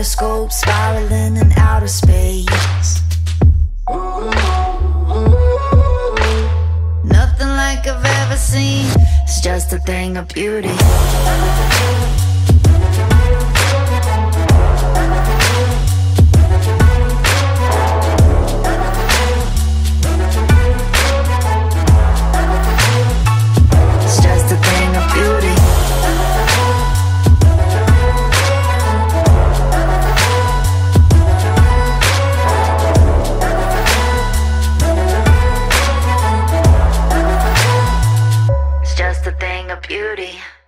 kaleidoscope, spiraling in outer space. Nothing like I've ever seen. It's just a thing of beauty. It's just a thing of beauty. It's just a thing of beauty.